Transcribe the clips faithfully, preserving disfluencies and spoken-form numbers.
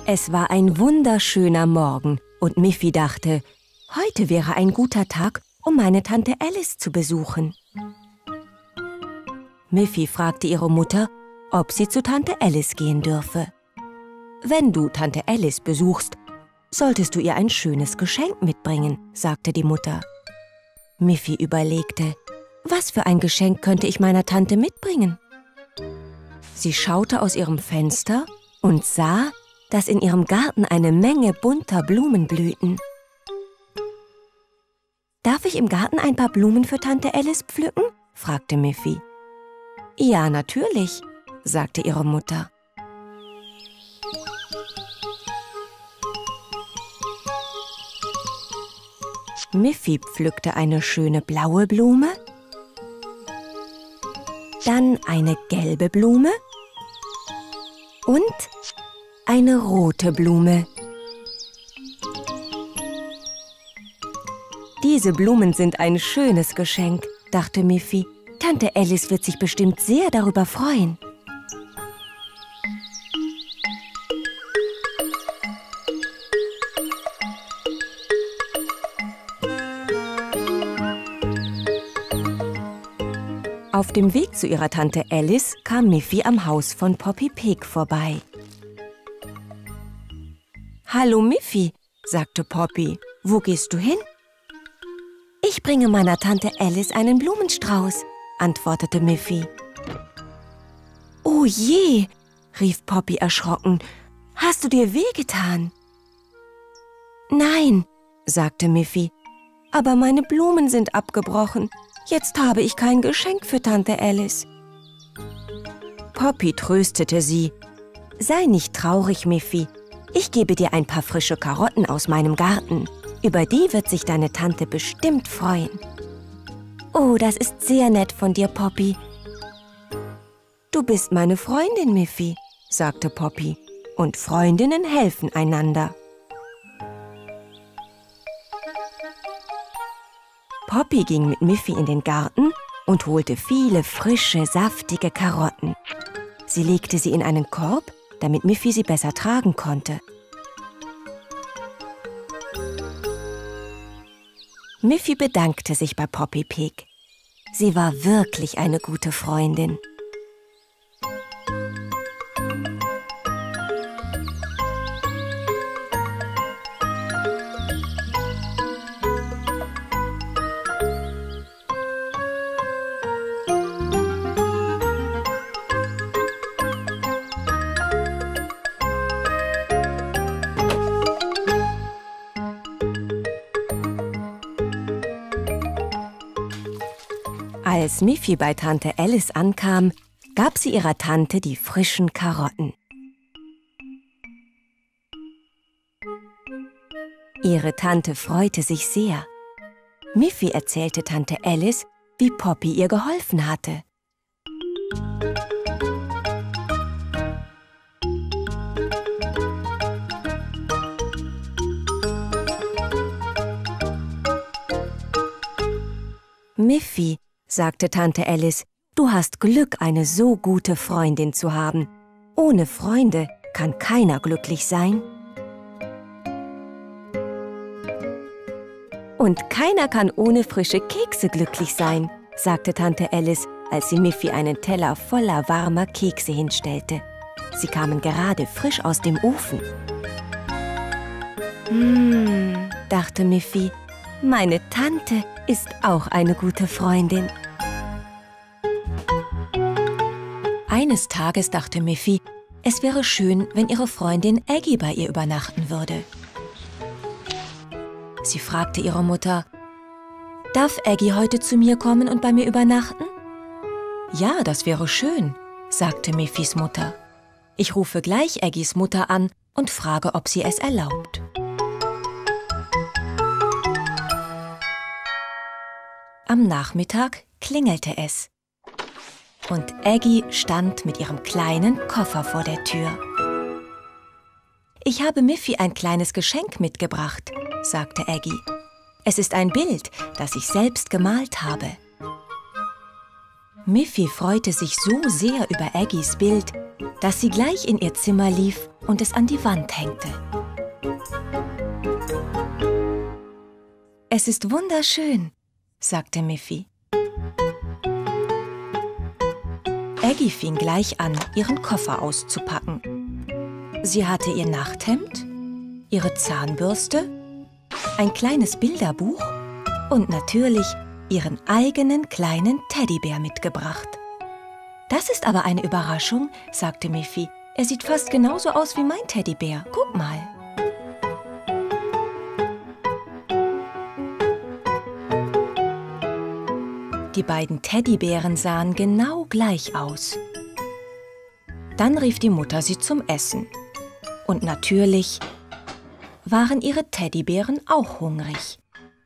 Es war ein wunderschöner Morgen und Miffy dachte, heute wäre ein guter Tag, um meine Tante Alice zu besuchen. Miffy fragte ihre Mutter, ob sie zu Tante Alice gehen dürfe. Wenn du Tante Alice besuchst, solltest du ihr ein schönes Geschenk mitbringen, sagte die Mutter. Miffy überlegte, was für ein Geschenk könnte ich meiner Tante mitbringen? Sie schaute aus ihrem Fenster und sah, dass in ihrem Garten eine Menge bunter Blumen blühten. »Darf ich im Garten ein paar Blumen für Tante Alice pflücken?« fragte Miffy. »Ja, natürlich«, sagte ihre Mutter. Miffy pflückte eine schöne blaue Blume, dann eine gelbe Blume und eine rote Blume. Diese Blumen sind ein schönes Geschenk, dachte Miffy. Tante Alice wird sich bestimmt sehr darüber freuen. Auf dem Weg zu ihrer Tante Alice kam Miffy am Haus von Poppy Pig vorbei. »Hallo Miffy«, sagte Poppy, »wo gehst du hin?« »Ich bringe meiner Tante Alice einen Blumenstrauß«, antwortete Miffy. »Oh je«, rief Poppy erschrocken, »hast du dir wehgetan?« »Nein«, sagte Miffy, »aber meine Blumen sind abgebrochen. Jetzt habe ich kein Geschenk für Tante Alice.« Poppy tröstete sie. »Sei nicht traurig, Miffy. Ich gebe dir ein paar frische Karotten aus meinem Garten. Über die wird sich deine Tante bestimmt freuen.« »Oh, das ist sehr nett von dir, Poppy.« »Du bist meine Freundin, Miffy«, sagte Poppy. »Und Freundinnen helfen einander.« Poppy ging mit Miffy in den Garten und holte viele frische, saftige Karotten. Sie legte sie in einen Korb, damit Miffy sie besser tragen konnte. Miffy bedankte sich bei Poppy Pig. Sie war wirklich eine gute Freundin. Als Miffy bei Tante Alice ankam, gab sie ihrer Tante die frischen Karotten. Ihre Tante freute sich sehr. Miffy erzählte Tante Alice, wie Poppy ihr geholfen hatte. »Miffy«, sagte Tante Alice, »du hast Glück, eine so gute Freundin zu haben. Ohne Freunde kann keiner glücklich sein.« »Und keiner kann ohne frische Kekse glücklich sein«, sagte Tante Alice, als sie Miffy einen Teller voller warmer Kekse hinstellte. Sie kamen gerade frisch aus dem Ofen. »Hm«, dachte Miffy, »meine Tante ist auch eine gute Freundin.« Eines Tages dachte Miffy, es wäre schön, wenn ihre Freundin Aggie bei ihr übernachten würde. Sie fragte ihre Mutter, »Darf Aggie heute zu mir kommen und bei mir übernachten?« »Ja, das wäre schön«, sagte Miffys Mutter. »Ich rufe gleich Aggies Mutter an und frage, ob sie es erlaubt.« Am Nachmittag klingelte es. Und Aggie stand mit ihrem kleinen Koffer vor der Tür. »Ich habe Miffy ein kleines Geschenk mitgebracht«, sagte Aggie. »Es ist ein Bild, das ich selbst gemalt habe.« Miffy freute sich so sehr über Aggies Bild, dass sie gleich in ihr Zimmer lief und es an die Wand hängte. »Es ist wunderschön«, sagte Miffy. Eggy fing gleich an, ihren Koffer auszupacken. Sie hatte ihr Nachthemd, ihre Zahnbürste, ein kleines Bilderbuch und natürlich ihren eigenen kleinen Teddybär mitgebracht. »Das ist aber eine Überraschung«, sagte Miffy. »Er sieht fast genauso aus wie mein Teddybär. Guck mal.« Die beiden Teddybären sahen genau gleich aus. Dann rief die Mutter sie zum Essen. Und natürlich waren ihre Teddybären auch hungrig.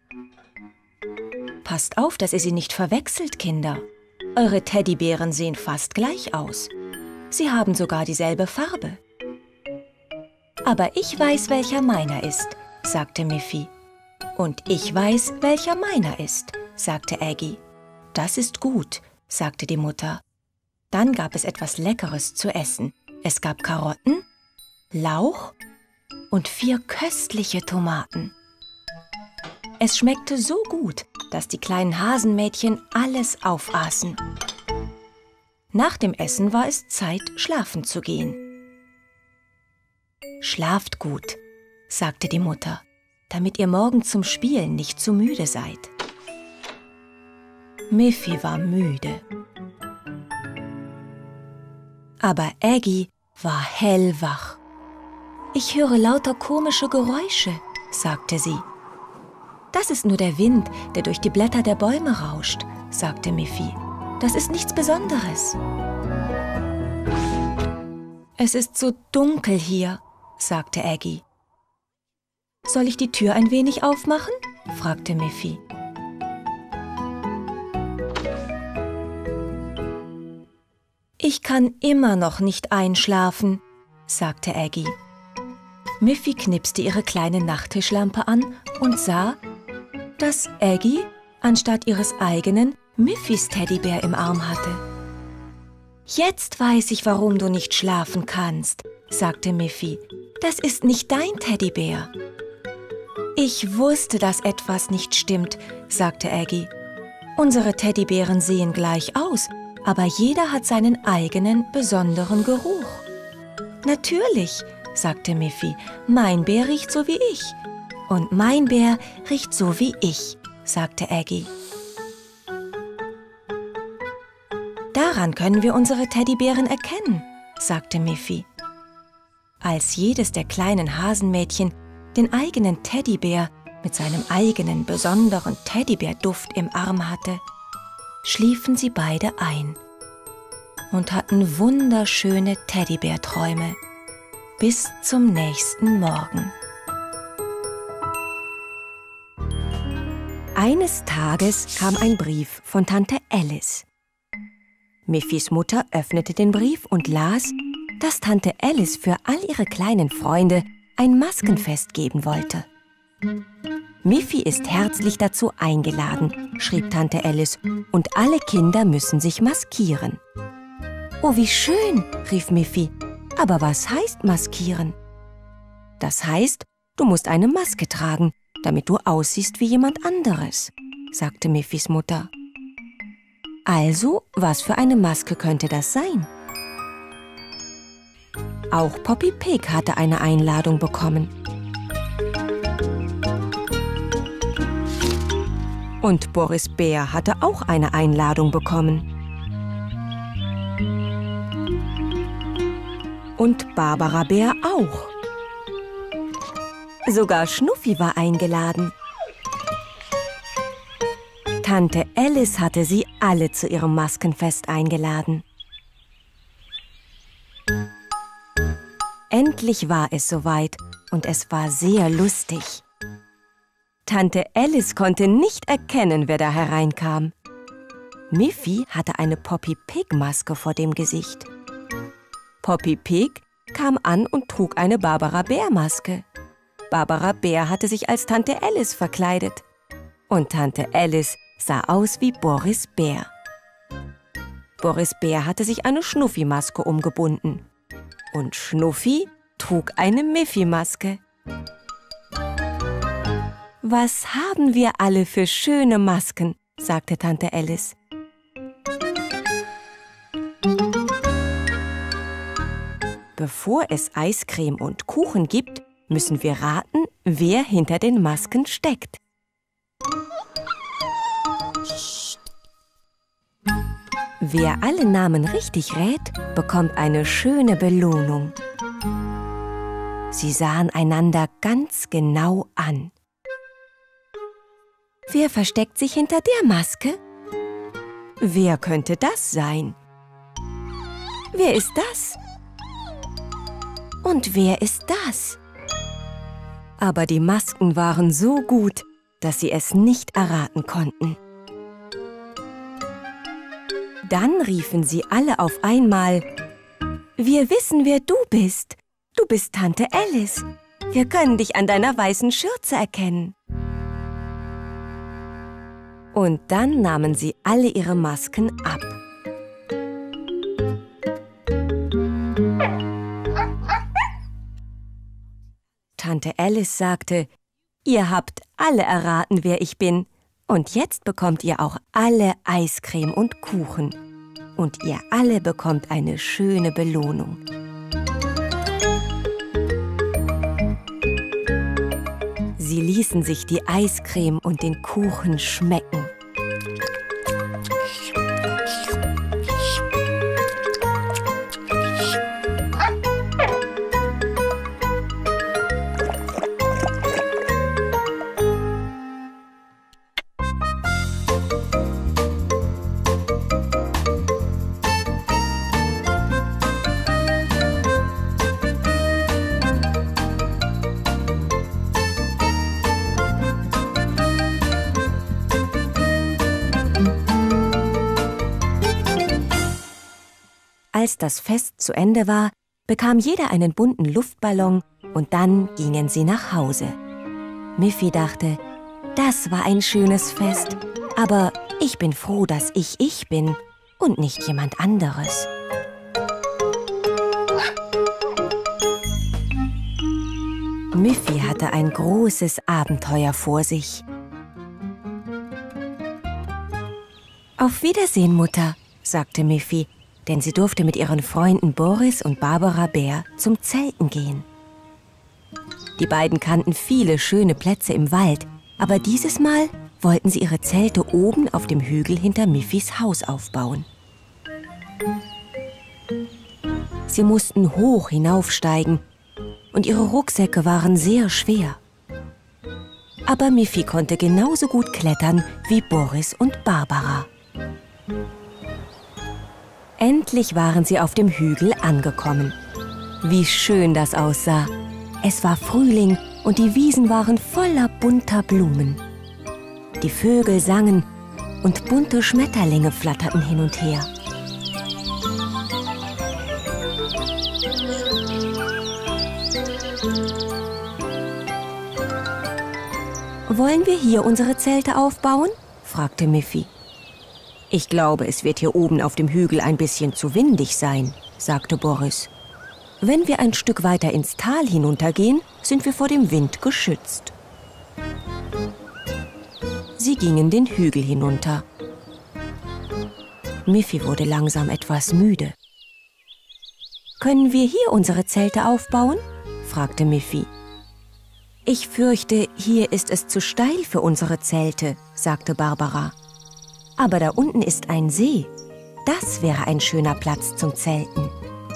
»Passt auf, dass ihr sie nicht verwechselt, Kinder. Eure Teddybären sehen fast gleich aus. Sie haben sogar dieselbe Farbe.« »Aber ich weiß, welcher meiner ist«, sagte Miffy. »Und ich weiß, welcher meiner ist«, sagte Eggy. »Das ist gut«, sagte die Mutter. Dann gab es etwas Leckeres zu essen. Es gab Karotten, Lauch und vier köstliche Tomaten. Es schmeckte so gut, dass die kleinen Hasenmädchen alles aufaßen. Nach dem Essen war es Zeit, schlafen zu gehen. »Schlaft gut«, sagte die Mutter, »damit ihr morgen zum Spielen nicht zu müde seid.« Miffy war müde. Aber Eggy war hellwach. »Ich höre lauter komische Geräusche«, sagte sie. »Das ist nur der Wind, der durch die Blätter der Bäume rauscht«, sagte Miffy. »Das ist nichts Besonderes.« »Es ist so dunkel hier«, sagte Eggy. »Soll ich die Tür ein wenig aufmachen?« fragte Miffy. »Ich kann immer noch nicht einschlafen«, sagte Eggy. Miffy knipste ihre kleine Nachttischlampe an und sah, dass Eggy anstatt ihres eigenen Miffys Teddybär im Arm hatte. »Jetzt weiß ich, warum du nicht schlafen kannst«, sagte Miffy. »Das ist nicht dein Teddybär.« »Ich wusste, dass etwas nicht stimmt«, sagte Eggy. »Unsere Teddybären sehen gleich aus, aber jeder hat seinen eigenen, besonderen Geruch.« »Natürlich«, sagte Miffy, »mein Bär riecht so wie ich. Und mein Bär riecht so wie ich«, sagte Eggy. »Daran können wir unsere Teddybären erkennen«, sagte Miffy. Als jedes der kleinen Hasenmädchen den eigenen Teddybär mit seinem eigenen besonderen Teddybärduft im Arm hatte, schliefen sie beide ein und hatten wunderschöne Teddybärträume bis zum nächsten Morgen. Eines Tages kam ein Brief von Tante Alice. Miffys Mutter öffnete den Brief und las, dass Tante Alice für all ihre kleinen Freunde ein Maskenfest geben wollte. »Miffy ist herzlich dazu eingeladen«, schrieb Tante Alice, »und alle Kinder müssen sich maskieren.« »Oh, wie schön«, rief Miffy. »Aber was heißt maskieren?« »Das heißt, du musst eine Maske tragen, damit du aussiehst wie jemand anderes«, sagte Miffys Mutter. »Also, was für eine Maske könnte das sein?« Auch Poppy Pig hatte eine Einladung bekommen. Und Boris Bär hatte auch eine Einladung bekommen. Und Barbara Bär auch. Sogar Schnuffi war eingeladen. Tante Alice hatte sie alle zu ihrem Maskenfest eingeladen. Endlich war es soweit und es war sehr lustig. Tante Alice konnte nicht erkennen, wer da hereinkam. Miffy hatte eine Poppy Pig Maske vor dem Gesicht. Poppy Pig kam an und trug eine Barbara Bär Maske. Barbara Bär hatte sich als Tante Alice verkleidet. Und Tante Alice sah aus wie Boris Bär. Boris Bär hatte sich eine Schnuffi-Maske umgebunden. Und Schnuffi trug eine Miffy-Maske. »Was haben wir alle für schöne Masken«, sagte Tante Alice. Bevor es Eiscreme und Kuchen gibt, müssen wir raten, wer hinter den Masken steckt. Wer alle Namen richtig rät, bekommt eine schöne Belohnung. Sie sahen einander ganz genau an. Wer versteckt sich hinter der Maske? Wer könnte das sein? Wer ist das? Und wer ist das? Aber die Masken waren so gut, dass sie es nicht erraten konnten. Dann riefen sie alle auf einmal: »Wir wissen, wer du bist. Du bist Tante Alice. Wir können dich an deiner weißen Schürze erkennen.« Und dann nahmen sie alle ihre Masken ab. Tante Alice sagte: »Ihr habt alle erraten, wer ich bin. Und jetzt bekommt ihr auch alle Eiscreme und Kuchen. Und ihr alle bekommt eine schöne Belohnung.« Sie ließen sich die Eiscreme und den Kuchen schmecken. Als das Fest zu Ende war, bekam jeder einen bunten Luftballon und dann gingen sie nach Hause. Miffy dachte, das war ein schönes Fest, aber ich bin froh, dass ich ich bin und nicht jemand anderes. Miffy hatte ein großes Abenteuer vor sich. »Auf Wiedersehen, Mutter«, sagte Miffy, denn sie durfte mit ihren Freunden Boris und Barbara Bär zum Zelten gehen. Die beiden kannten viele schöne Plätze im Wald, aber dieses Mal wollten sie ihre Zelte oben auf dem Hügel hinter Miffys Haus aufbauen. Sie mussten hoch hinaufsteigen und ihre Rucksäcke waren sehr schwer. Aber Miffy konnte genauso gut klettern wie Boris und Barbara. Endlich waren sie auf dem Hügel angekommen. Wie schön das aussah. Es war Frühling und die Wiesen waren voller bunter Blumen. Die Vögel sangen und bunte Schmetterlinge flatterten hin und her. »Wollen wir hier unsere Zelte aufbauen?« fragte Miffy. »Ich glaube, es wird hier oben auf dem Hügel ein bisschen zu windig sein«, sagte Boris. »Wenn wir ein Stück weiter ins Tal hinuntergehen, sind wir vor dem Wind geschützt.« Sie gingen den Hügel hinunter. Miffy wurde langsam etwas müde. »Können wir hier unsere Zelte aufbauen?« fragte Miffy. »Ich fürchte, hier ist es zu steil für unsere Zelte«, sagte Barbara. »Aber da unten ist ein See. Das wäre ein schöner Platz zum Zelten.«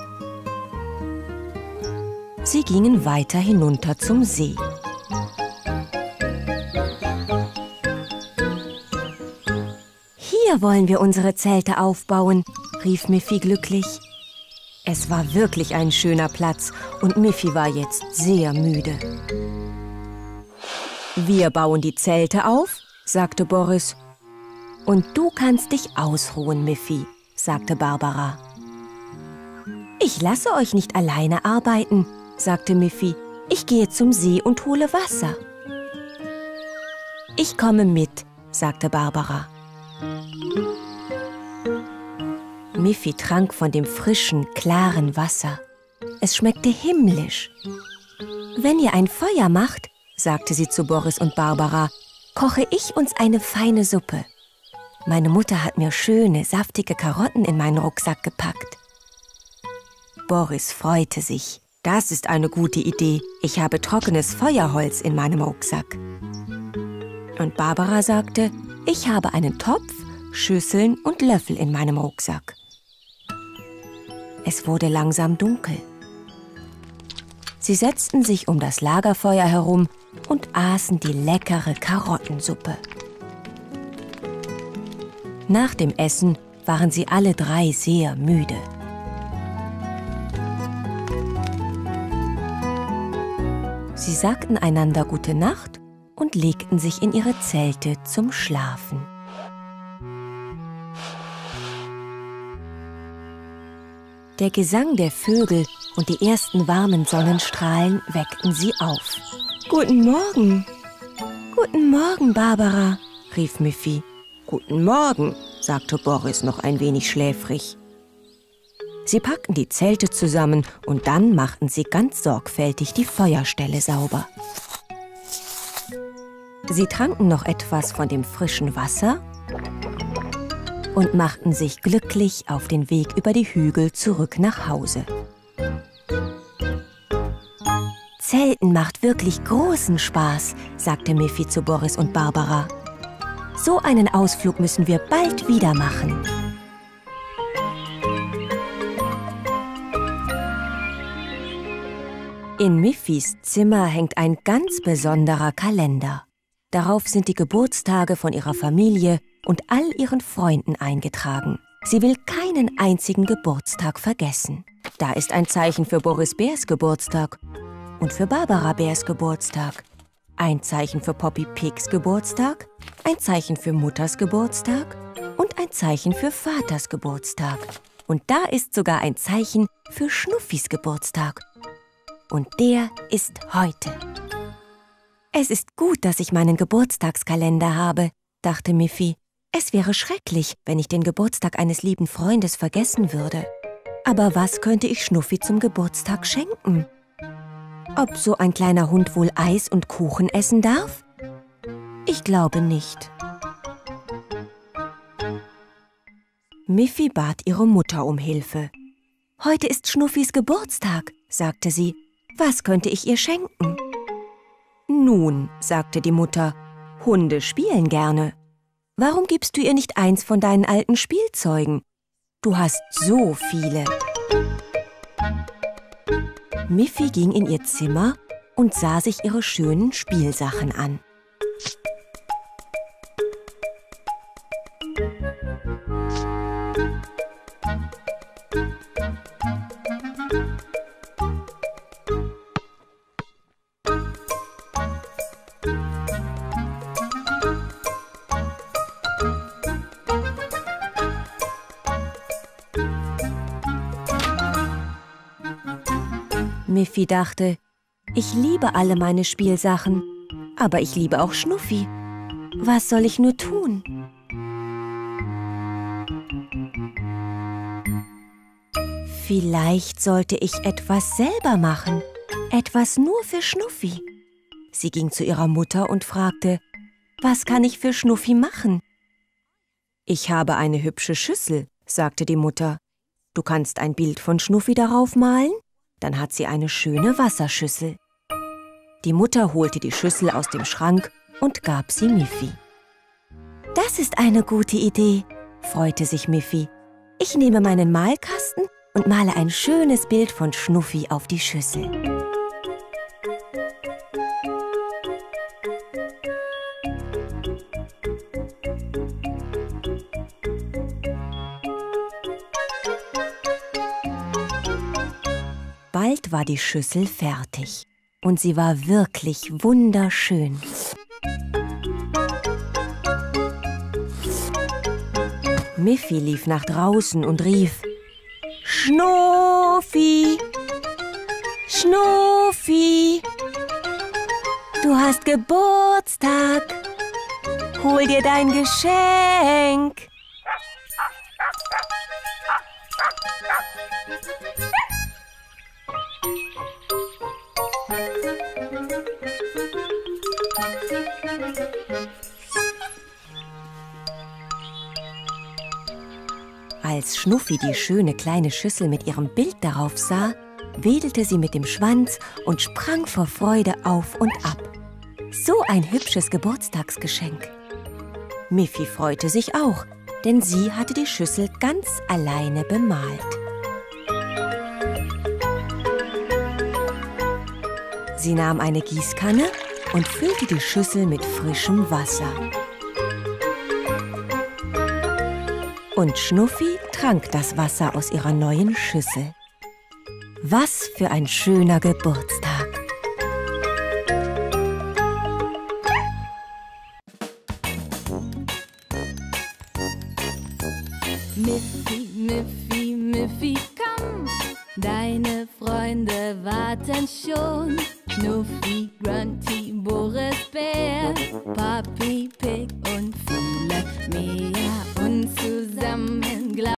Sie gingen weiter hinunter zum See. »Hier wollen wir unsere Zelte aufbauen«, rief Miffy glücklich. Es war wirklich ein schöner Platz und Miffy war jetzt sehr müde. »Wir bauen die Zelte auf«, sagte Boris. »Und du kannst dich ausruhen, Miffy«, sagte Barbara. »Ich lasse euch nicht alleine arbeiten«, sagte Miffy. »Ich gehe zum See und hole Wasser.« »Ich komme mit«, sagte Barbara. Miffy trank von dem frischen, klaren Wasser. Es schmeckte himmlisch. »Wenn ihr ein Feuer macht«, sagte sie zu Boris und Barbara, »koche ich uns eine feine Suppe. Meine Mutter hat mir schöne, saftige Karotten in meinen Rucksack gepackt.« Boris freute sich. »Das ist eine gute Idee. Ich habe trockenes Feuerholz in meinem Rucksack.« Und Barbara sagte, »Ich habe einen Topf, Schüsseln und Löffel in meinem Rucksack.« Es wurde langsam dunkel. Sie setzten sich um das Lagerfeuer herum und aßen die leckere Karottensuppe. Nach dem Essen waren sie alle drei sehr müde. Sie sagten einander gute Nacht und legten sich in ihre Zelte zum Schlafen. Der Gesang der Vögel und die ersten warmen Sonnenstrahlen weckten sie auf. »Guten Morgen!« »Guten Morgen, Barbara«, rief Miffy. »Guten Morgen«, sagte Boris noch ein wenig schläfrig. Sie packten die Zelte zusammen und dann machten sie ganz sorgfältig die Feuerstelle sauber. Sie tranken noch etwas von dem frischen Wasser und machten sich glücklich auf den Weg über die Hügel zurück nach Hause. »Zelten macht wirklich großen Spaß«, sagte Miffy zu Boris und Barbara. »So einen Ausflug müssen wir bald wieder machen.« In Miffys Zimmer hängt ein ganz besonderer Kalender. Darauf sind die Geburtstage von ihrer Familie und all ihren Freunden eingetragen. Sie will keinen einzigen Geburtstag vergessen. Da ist ein Zeichen für Boris Bärs Geburtstag und für Barbara Bärs Geburtstag. Ein Zeichen für Poppy Pigs Geburtstag, ein Zeichen für Mutters Geburtstag und ein Zeichen für Vaters Geburtstag. Und da ist sogar ein Zeichen für Schnuffis Geburtstag. Und der ist heute. »Es ist gut, dass ich meinen Geburtstagskalender habe«, dachte Miffy. »Es wäre schrecklich, wenn ich den Geburtstag eines lieben Freundes vergessen würde. Aber was könnte ich Schnuffi zum Geburtstag schenken? Ob so ein kleiner Hund wohl Eis und Kuchen essen darf? Ich glaube nicht.« Miffy bat ihre Mutter um Hilfe. »Heute ist Schnuffis Geburtstag«, sagte sie. »Was könnte ich ihr schenken?« »Nun«, sagte die Mutter, »Hunde spielen gerne. Warum gibst du ihr nicht eins von deinen alten Spielzeugen? Du hast so viele.« Miffy ging in ihr Zimmer und sah sich ihre schönen Spielsachen an. Miffy dachte, ich liebe alle meine Spielsachen, aber ich liebe auch Schnuffi. Was soll ich nur tun? Vielleicht sollte ich etwas selber machen, etwas nur für Schnuffi. Sie ging zu ihrer Mutter und fragte, was kann ich für Schnuffi machen? »Ich habe eine hübsche Schüssel«, sagte die Mutter. »Du kannst ein Bild von Schnuffi darauf malen? Dann hat sie eine schöne Wasserschüssel.« Die Mutter holte die Schüssel aus dem Schrank und gab sie Miffy. »Das ist eine gute Idee«, freute sich Miffy. »Ich nehme meinen Malkasten und male ein schönes Bild von Schnuffi auf die Schüssel.« Bald war die Schüssel fertig und sie war wirklich wunderschön. Miffy lief nach draußen und rief, »Schnuffi, Schnuffi, du hast Geburtstag, hol dir dein Geschenk.« Als Schnuffi die schöne kleine Schüssel mit ihrem Bild darauf sah, wedelte sie mit dem Schwanz und sprang vor Freude auf und ab. So ein hübsches Geburtstagsgeschenk. Miffy freute sich auch, denn sie hatte die Schüssel ganz alleine bemalt. Sie nahm eine Gießkanne und füllte die Schüssel mit frischem Wasser. Und Schnuffi trank das Wasser aus ihrer neuen Schüssel. Was für ein schöner Geburtstag! Miffy, Miffy, Miffy, komm! Deine Freunde warten schon. Schnuffi, Grunty, Boris Bär, Papi Pig und viele mehr.